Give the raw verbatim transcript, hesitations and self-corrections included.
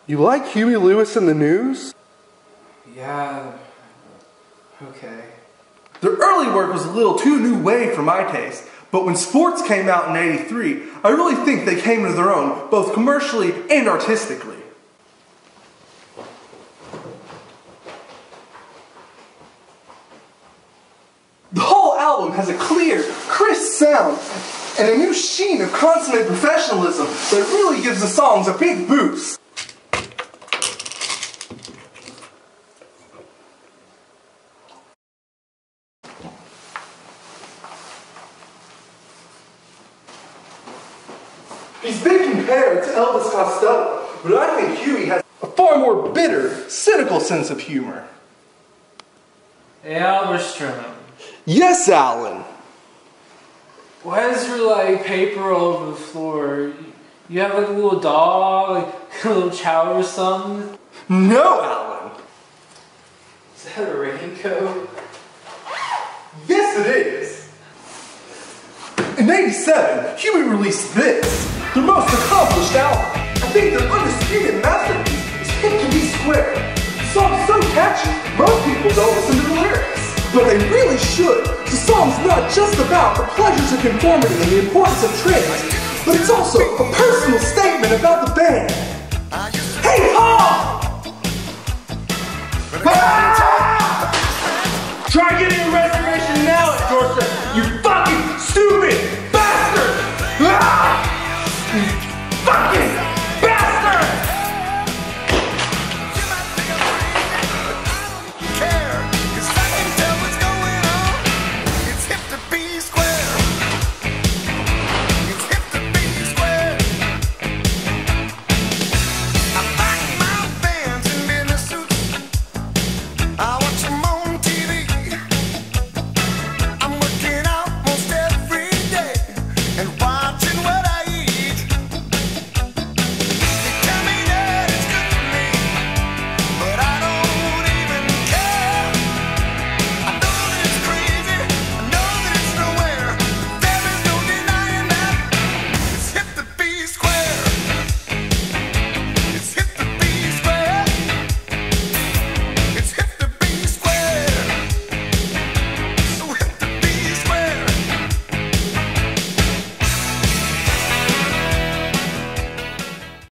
You like Huey Lewis and the News? Yeah, okay. Their early work was a little too new wave for my taste, but when sports came out in eighty-three, I really think they came into their own, both commercially and artistically. The whole album has a clear, crisp sound and a new sheen of consummate professionalism that really gives the songs a big boost. He's been compared to Elvis Costello, but I think Huey has a far more bitter, cynical sense of humor. Hey, Alberstrom. Yes, Alan. Why is there like paper all over the floor? You have like a little dog, like a little chow or something? No, Alan. Is that a raincoat? Yes, it is. In eighty-seven, Huey released this, their most accomplished album. I think their undisputed masterpiece is Hit to Be Square. The song's so catchy, most people don't listen to the lyrics. But they really should. The song's not just about the pleasures of conformity and the importance of trends, but it's also a personal statement about the band. Hey, Paul!